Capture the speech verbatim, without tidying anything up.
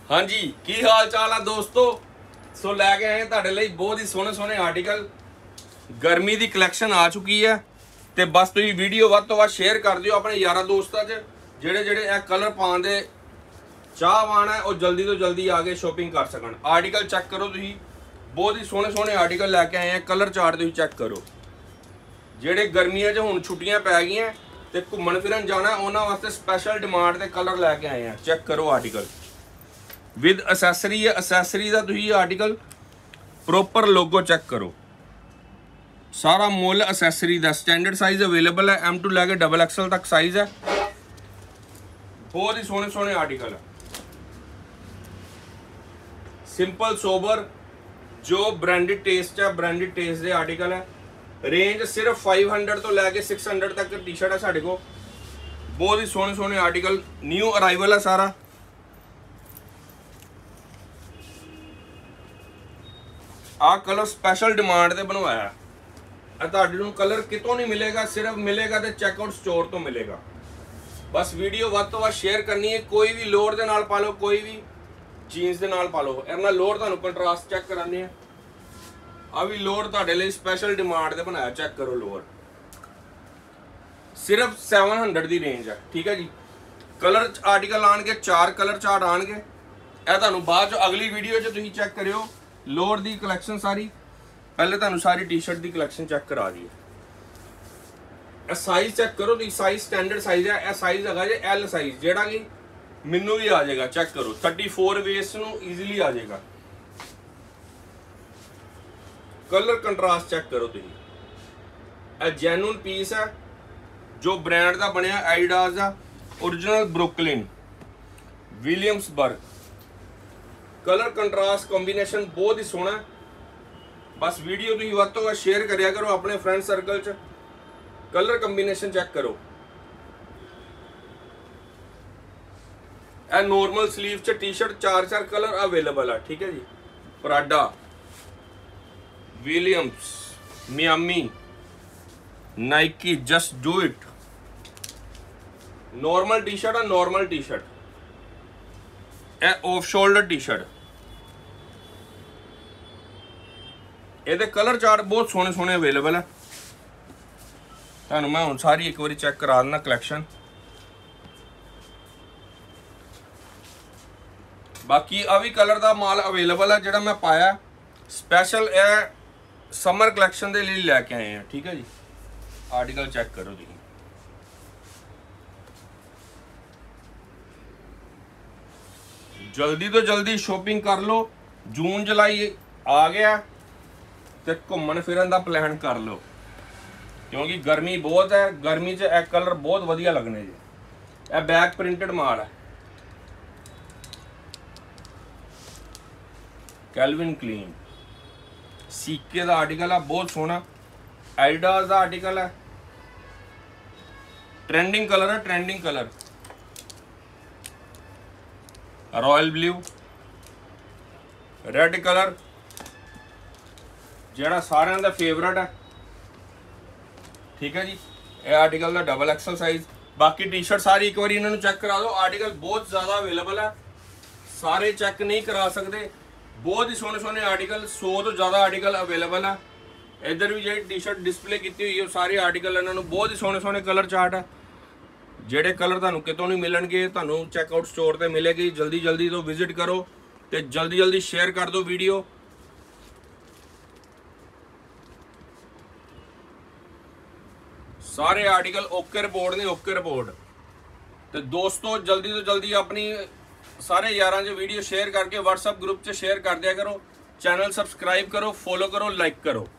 हाँ जी की हाल चाल है दोस्तों। सो लैके आए तुहाडे लई बहुत ही सोहने सोहने आर्टिकल। गर्मी की कलैक्शन आ चुकी है तो बस तुसीं वीडियो वध तो वध शेयर कर दिओ अपने यारां दोस्तां च जेड़े जेड़े ए कलर पाउण दे चाहवान है और जल्दी तो जल्दी आके शॉपिंग कर सकन। आर्टिकल चेक करो तुसीं, बहुत ही सोहने सोहने आर्टिकल लैके आए हैं। कलर चार्ट तुसीं चेक करो। जेड़े गर्मियां च हुण छुट्टियां पै गईयां ते घुम्मण फिरन जाना उन्हां वास्ते स्पैशल डिमांड दे कलर लैके आए हैं। चेक करो आर्टिकल विद असैसरी है। असैसरी का तुसीं आर्टिकल प्रॉपर लोगो चेक करो। सारा मुल असैसरी का स्टैंडर्ड साइज अवेलेबल है। एम टू लैके डबल एक्सल तक साइज है। बहुत ही सोहने सोहने आर्टिकल है। सिंपल सोबर जो ब्रांडेड टेस्ट है, ब्रांडेड टेस्ट के आर्टिकल है। रेंज सिर्फ फाइव हंड्रड तो लैके सिक्स हंड्रड तक टी शर्ट है साढ़े को। बहुत ही सोहने सोहने आर्टिकल न्यू अराइवल है सारा। आ कलर स्पैशल डिमांड से बनवाया। तुहाडे कलर कितों नहीं मिलेगा, सिर्फ मिलेगा तो चेकआउट स्टोर तो मिलेगा। बस वीडियो वध तो वध शेयर करनी है। कोई भी लोअर दे नाल पा लो, कोई भी जीन्स दे नाल पा लो। इहदा लोअर तुहानूं कंट्रास्ट चेक कराने हैं। आ भी लोअर तुहाडे लई स्पैशल डिमांड से बनाया। चेक करो लोअर सिर्फ सैवन हंड्रड की रेंज है। ठीक है जी। कलर आर्टिकल आएंगे, चार कलर चार्ट आएंगे। यह तुहानूं बाद अगली वीडियो च तुसीं चेक करियो लोअर की कलैक्शन सारी। पहले तुहानूं सारी टी शर्ट की कलैक्शन चेक करा दी है। साइज चेक करो तुसीं, साइज स्टैंडर्ड साइज है। यह साइज है जे एल साइज, जेड़ा कि मैनू भी आ जाएगा। चेक करो थर्टी फोर वेस्ट नूं ईजीली आ जाएगा। कलर कंट्रास्ट चेक करो तुसीं। यह जैनुअन पीस है जो ब्रांड का बनया एडिडास का। Original Brooklyn Williamsburg. Colour contrast combination बहुत ही सोहना है। बस वीडियो तुसीं वध तो वध शेयर करिया करो अपने फ्रेंड सर्कल च। कलर कॉम्बीनेशन चेक करो। ए नॉर्मल स्लीव च टी शर्ट चार चार कलर अवेलेबल है। ठीक है जी। Prada, Williams, Miami, Nike, just do it. Normal T shirt है, नॉर्मल टी शर्ट। ए ऑफ शोल्डर टी शर्ट। ये कलर चार्ट बहुत सोहने सोहने अवेलेबल है। तुहानूं मैं हुण सारी एक बारी चेक करा देना कलैक्शन। बाकी आ भी कलर का माल अवेलेबल है जिहड़ा मैं पाया स्पैशल ए समर कलैक्शन के लिए लैके आए हैं। ठीक है जी। आर्टिकल चेक करो तुसीं। जल्दी तो जल्दी शॉपिंग कर लो। जून जुलाई आ गया तो घूमन फिरन का प्लान कर लो क्योंकि गर्मी बहुत है। गर्मी च एक कलर बहुत वधिया लगने जी। यह बैक प्रिंटेड माल है। कैल्विन क्लीन सीके का आर्टिकल है, बहुत सोहना। एडिडास का आर्टिकल है। ट्रेंडिंग कलर है, trending colour. Royal blue, red colour जेड़ा सारिਆਂ ਦਾ फेवरेट है। ठीक है जी। ये आर्टिकल का डबल एक्सल साइज। बाकी टी शर्ट सारी एक बार इन्होंने चेक करा दो। आर्टिकल बहुत ज़्यादा अवेलेबल है, सारे चेक नहीं करा सकते। बहुत ही सोहने सोहने आर्टिकल, सौ तो ज़्यादा आर्टिकल अवेलेबल है। इधर भी जी टी शर्ट डिस्प्ले की हुई है सारे आर्टिकल। इन्होंने बहुत ही सोहने सोहने कलर चार्ट है। जेडे कलर तुहानूं कितों नहीं मिलणगे, तुहानूं चैकआउट स्टोर पर मिलेगी। जल्दी जल्दी तो विजिट करो तो जल्दी जल्दी शेयर कर दो वीडियो। सारे आर्टिकल ओके रिपोर्ट ने, ओके रिपोर्ट। तो दोस्तों जल्दी तो जल्दी अपनी सारे यारां च वीडियो शेयर करके व्हाट्सएप ग्रुप च शेयर कर दिया करो। चैनल सबसक्राइब करो, फॉलो करो, लाइक करो।